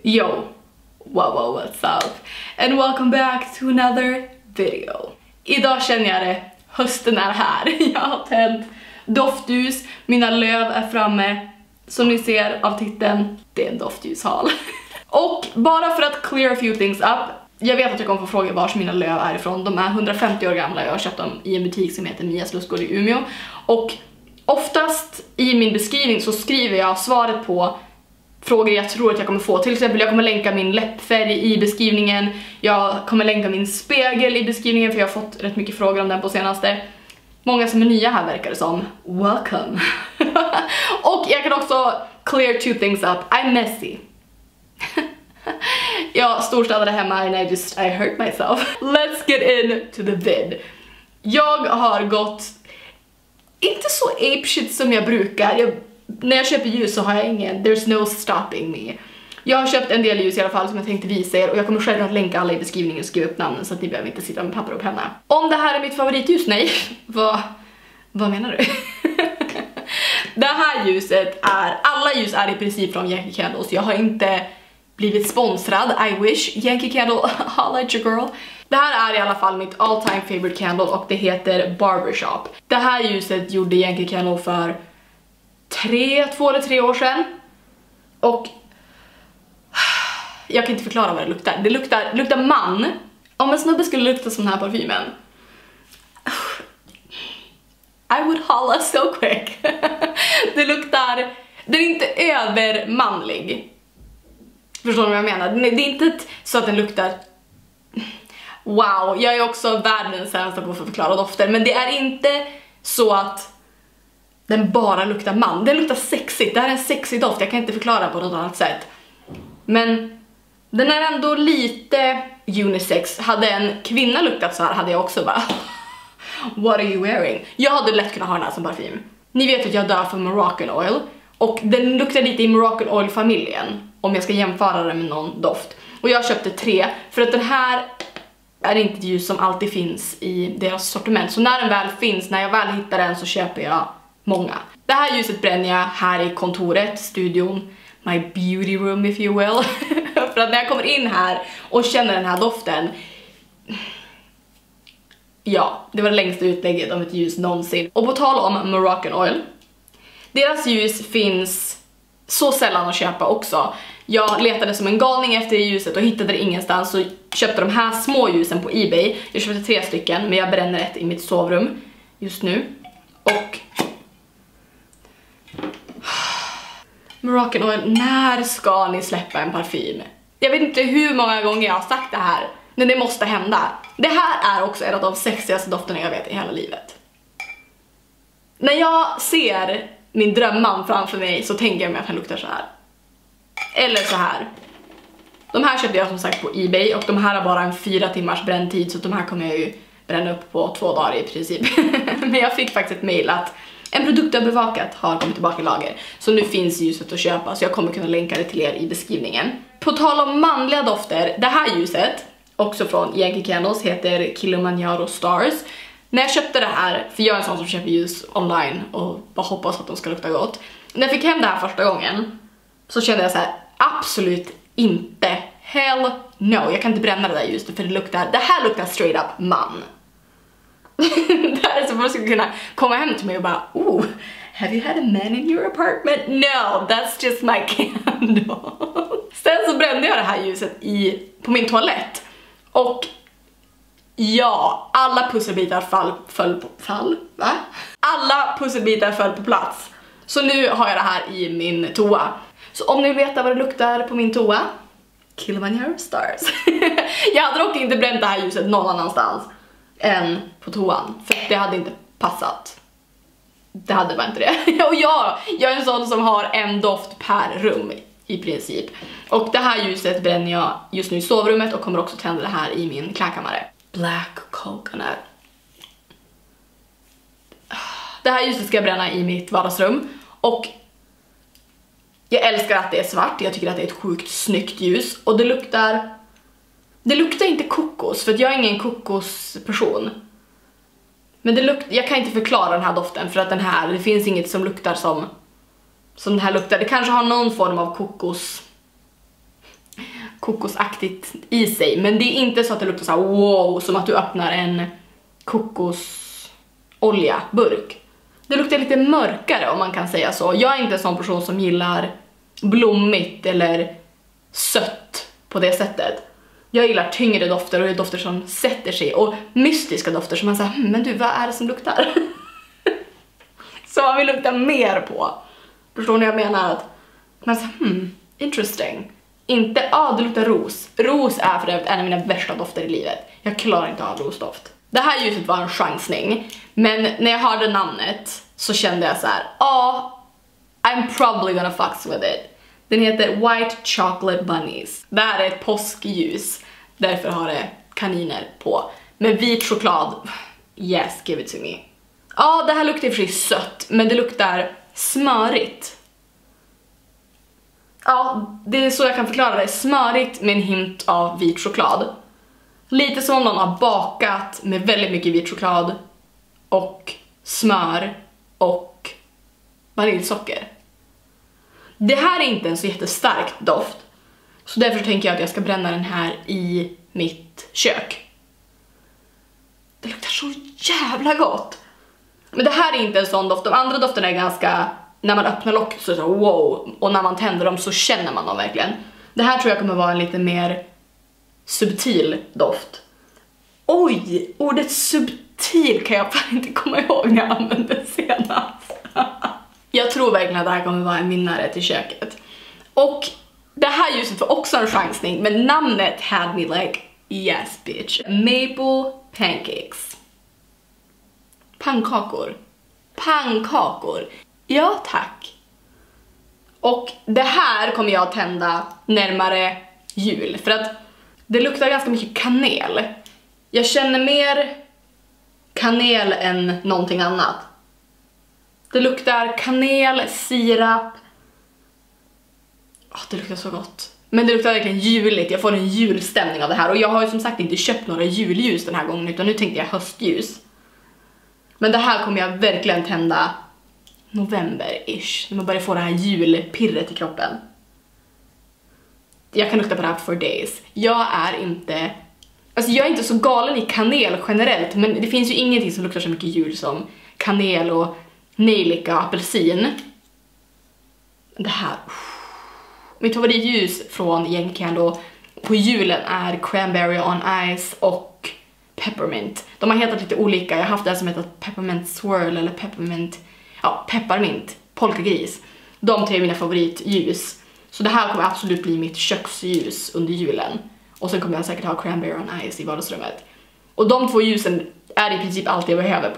Yo, wow, what's up? And welcome back to another video. Idag känner jag det, hösten är här. Jag har tänt doftljus, mina löv är framme. Som ni ser av titeln, det är en doftljushal. Och bara för att clear a few things up, jag vet att jag kommer få fråga vars mina löv är ifrån. De är 150 år gamla, jag har köpt dem i en butik som heter Mias lustgård i Umeå. Och oftast i min beskrivning så skriver jag svaret på frågor jag tror att jag kommer få. Till exempel jag kommer länka min läppfärg i beskrivningen. Jag kommer länka min spegel i beskrivningen för jag har fått rätt mycket frågor om den på senaste. Många som är nya här verkar det som. Welcome! Och jag kan också clear two things up. I'm messy. Jag storstädade hemma and I hurt myself. Let's get into the vid. Jag har gått inte så apeshit som jag brukar. När jag köper ljus så har jag ingen, there's no stopping me. Jag har köpt en del ljus i alla fall som jag tänkte visa er och jag kommer själv att länka alla i beskrivningen och skriva upp namnen så att ni behöver inte sitta med papper och penna. Om det här är mitt favoritljus, nej. Vad menar du? Det här ljuset är, alla ljus är i princip från Yankee Candles. Jag har inte blivit sponsrad, I wish. Yankee Candle, holla at your girl. Det här är i alla fall mitt all time favorite candle och det heter Barbershop. Det här ljuset gjorde Yankee Candle för 2 eller 3 år sedan. Och jag kan inte förklara vad det luktar. Det luktar man. Om en snubbe skulle lukta som den här parfymen, I would holla so quick. Den är inte övermanlig. Förstår ni vad jag menar? Det är inte så att den luktar. Wow, jag är också världens sämsta på att förklara dofter. Men det är inte så att den bara luktar man. Den luktar sexigt. Det här är en sexig doft. Jag kan inte förklara på något annat sätt. Men den är ändå lite unisex. Hade en kvinna luktat så här hade jag också bara what are you wearing? Jag hade lätt kunnat ha den här som parfym. Ni vet att jag dör för Moroccan Oil. Och den luktar lite i Moroccan Oil-familjen. Om jag ska jämföra den med någon doft. Och jag köpte 3. För att den här är inte ett ljus som alltid finns i deras sortiment. Så när den väl finns, när jag väl hittar den så köper jag många. Det här ljuset bränner jag här i kontoret, studion, my beauty room if you will. För att när jag kommer in här och känner den här doften, ja, det var det längsta utlägget om ett ljus någonsin. Och på tal om Moroccan Oil, deras ljus finns så sällan att köpa också. Jag letade som en galning efter ljuset och hittade det ingenstans, så köpte de här små ljusen på eBay. Jag köpte 3 stycken, men jag bränner ett i mitt sovrum just nu. Och Moroccan Oil, när ska ni släppa en parfym? Jag vet inte hur många gånger jag har sagt det här, men det måste hända. Det här är också en av de sexigaste dofterna jag vet i hela livet. När jag ser min drömman framför mig så tänker jag mig att han luktar så här. Eller så här. De här köpte jag som sagt på eBay och de här har bara en 4 timmars bränntid, så de här kommer jag ju bränna upp på 2 dagar i princip. Men jag fick faktiskt ett mail att en produkt jag bevakat har kommit tillbaka i lager. Så nu finns ljuset att köpa, så jag kommer kunna länka det till er i beskrivningen. På tal om manliga dofter, det här ljuset, också från Yankee Candles, heter Kilimanjaro Stars. När jag köpte det här, för jag är en sån som köper ljus online och bara hoppas att de ska lukta gott. När jag fick hem det här första gången så kände jag så här: absolut inte, hell no, jag kan inte bränna det där ljuset för det här luktar straight up man. Det här är så att man skulle kunna komma hem till mig och bara, oh, have you had a man in your apartment? No, that's just my candle. Sen så brände jag det här ljuset på min toalett. Och ja, alla pusselbitar alla pusselbitar föll på plats. Så nu har jag det här i min toa. Så om ni vill veta vad det luktar på min toa, Kilimanjaro Stars. Jag hade dock inte bränt det här ljuset någon annanstans än på toan, för det hade inte passat. Det hade bara inte det. Och jag är en sån som har en doft per rum i princip. Och det här ljuset bränner jag just nu i sovrummet och kommer också tända det här i min klädkammare. Black Coconut. Det här ljuset ska jag bränna i mitt vardagsrum. Och jag älskar att det är svart. Jag tycker att det är ett sjukt snyggt ljus. Och det luktar inte kokos, för att jag är ingen kokosperson. Men jag kan inte förklara den här doften, för att det finns inget som luktar som den här luktar. Det kanske har någon form av kokos. kokosaktigt i sig. Men det är inte så att det luktar så här wow, som att du öppnar en kokosolja-burk. Det luktar lite mörkare om man kan säga så. Jag är inte en sån person som gillar blommigt eller sött på det sättet. Jag gillar tyngre dofter och dofter som sätter sig. Och mystiska dofter som man säger, men du, vad är det som luktar? Så man vill lukta mer på. Förstår ni vad jag menar? Att man säger, interesting. Inte, det luktar ros. Ros är för övrigt en av mina värsta dofter i livet. Jag klarar inte av rosdoft. Det här ljuset var en chansning. Men när jag hörde namnet så kände jag så här, I'm probably gonna fucks with it. Den heter White Chocolate Bunnies. Det här är ett påskljus. Därför har det kaniner på. Med vit choklad. Yes, give it to me. Det här luktar i och för sig sött. Men det luktar smörigt. Ja, det är så jag kan förklara det. Smörigt med en hint av vit choklad. Lite som om någon har bakat med väldigt mycket vit choklad och smör och vaniljsocker. Det här är inte en så jättestark doft. Så därför tänker jag att jag ska bränna den här i mitt kök. Det luktar så jävla gott. Men det här är inte en sån doft. De andra dofterna är ganska, när man öppnar locket så är det så wow. Och när man tänder dem så känner man dem verkligen. Det här tror jag kommer vara en lite mer subtil doft. Oj, ordet subtil kan jag fan inte komma ihåg när jag använde det senast. Jag tror verkligen att det här kommer vara en vinnare till köket. Och det här ljuset var också en chansning, men namnet had me like, yes bitch. Maple pancakes. Pannkakor. Pannkakor. Ja tack. Och det här kommer jag att tända närmare jul. För att det luktar ganska mycket kanel. Jag känner mer kanel än någonting annat. Det luktar kanel, sirap. Det luktar så gott. Men det luktar verkligen juligt. Jag får en julstämning av det här. Och jag har ju som sagt inte köpt några julljus den här gången. Utan nu tänkte jag höstljus. Men det här kommer jag verkligen tända november-ish. När man börjar få det här julpirret i kroppen. Jag kan lukta på det här for days. Jag är inte så galen i kanel generellt. Men det finns ju ingenting som luktar så mycket jul som kanel och nejlika och apelsin. Det här. Mitt favoritljus från Yankee Candle på julen är Cranberry on Ice och Peppermint. De har hetat lite olika. Jag har haft det som heter Peppermint Swirl eller Pepparmint, polkagris. De tre är mina favoritljus. Så det här kommer absolut bli mitt köksljus under julen. Och sen kommer jag säkert ha Cranberry on Ice i vardagsrummet. Och de två ljusen är i princip allt jag behöver.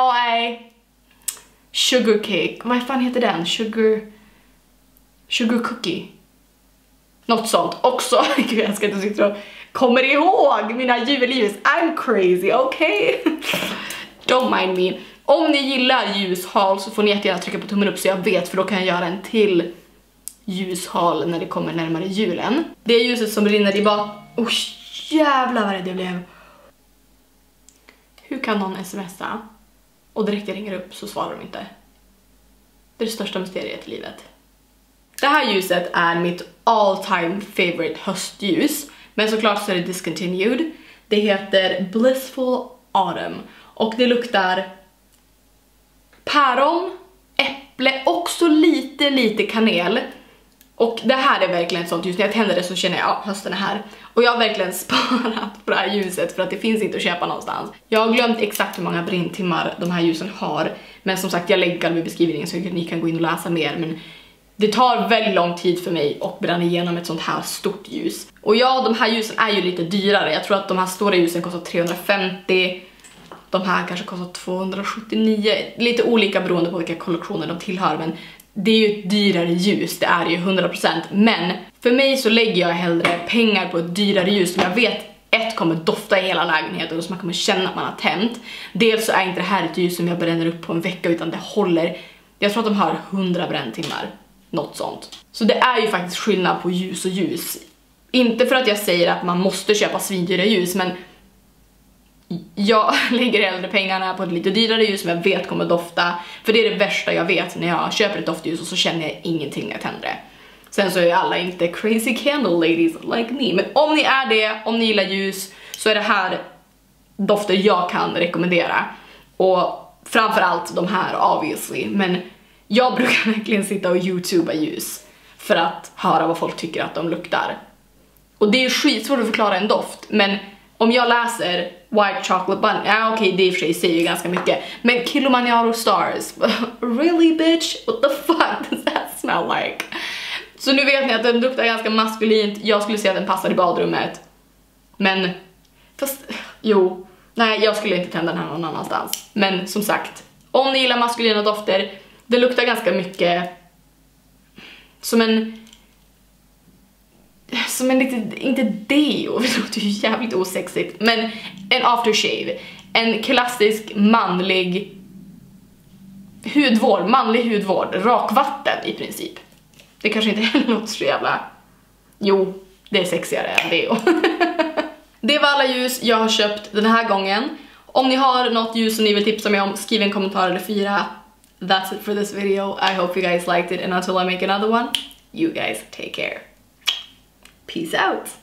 Sugar cake. Vad fan heter den? Sugar cookie. Något sånt. Också, gud jag ska inte sitta och kommer ihåg mina julljus. I'm crazy, okay? Don't mind me. Om ni gillar ljushal så får ni jättegärna trycka på tummen upp så jag vet, för då kan jag göra en till ljushal när det kommer närmare julen. Det är ljuset som rinner i bak. Jävlar vad det blev. Hur kan någon smsa och direkt jag ringer upp så svarar de inte? Det är det största mysteriet i livet. Det här ljuset är mitt all time favorite höstljus. Men såklart så är det discontinued. Det heter Blissful Autumn. Och det luktar päron, äpple, också lite kanel. Och det här är verkligen ett sånt ljus. När jag tänder det så känner jag, hösten är här. Och jag har verkligen sparat på det här ljuset för att det finns inte att köpa någonstans. Jag har glömt exakt hur många brinntimmar de här ljusen har. Men som sagt, jag lägger i beskrivningen så ni kan gå in och läsa mer. Men det tar väldigt lång tid för mig att bränna igenom ett sånt här stort ljus. Och ja, de här ljusen är ju lite dyrare. Jag tror att de här stora ljusen kostar 350. De här kanske kostar 279. Lite olika beroende på vilka kollektioner de tillhör. Men det är ju ett dyrare ljus, det är ju 100%. Men för mig så lägger jag hellre pengar på ett dyrare ljus som jag vet kommer dofta i hela lägenheten och som man kommer känna att man har tänt. Dels så är inte det här ett ljus som jag bränner upp på en vecka utan det håller. Jag tror att de har 100 bränntimmar. Något sånt. Så det är ju faktiskt skillnad på ljus och ljus. Inte för att jag säger att man måste köpa svindyra ljus, men jag lägger hellre pengarna på ett lite dyrare ljus som jag vet kommer dofta. För det är det värsta jag vet när jag köper ett doftljus och så känner jag ingenting när jag tänder det. Sen så är alla inte crazy candle ladies like me. Men om ni är det, om ni gillar ljus, så är det här dofter jag kan rekommendera. Och framförallt de här obviously. Men jag brukar verkligen sitta och youtuba ljus för att höra vad folk tycker att de luktar. Och det är ju skitsvårt att förklara en doft. Men om jag läser White Chocolate Bunny, ja okej, det i och för sig säger ju ganska mycket. Men Kilimanjaro Stars, really bitch? What the fuck does that smell like? Så nu vet ni att den luktar ganska maskulint. Jag skulle säga att den passar i badrummet. Men, fast, jo. Nej, jag skulle inte tända den här någon annanstans. Men som sagt, om ni gillar maskulina dofter, det luktar ganska mycket som en lite, inte deo, det låter ju jävligt osexigt, men en aftershave. En klassisk manlig hudvård, rakvatten i princip. Det kanske inte heller låter så jävla... Jo, det är sexigare än deo. Det var alla ljus jag har köpt den här gången. Om ni har något ljus som ni vill tipsa mig om, skriv en kommentar eller 4. That's it for this video. I hope you guys liked it, and until I make another one, you guys take care. Peace out!